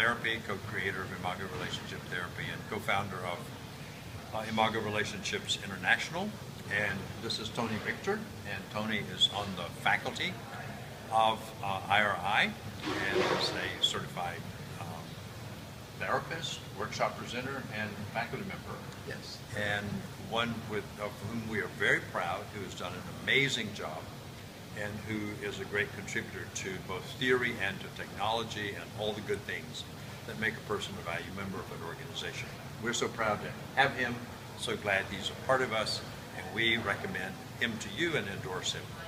therapy, co-creator of Imago Relationship Therapy, and co-founder of Imago Relationships International. And this is Tony Victor, and Tony is on the faculty of IRI and is a certified therapist, workshop presenter, and faculty member. Yes. And one of whom we are very proud, who has done an amazing job and who is a great contributor to both theory and to technology and all the good things that make a person a valued member of an organization. We're so proud to have him, so glad he's a part of us, and we recommend him to you and endorse him.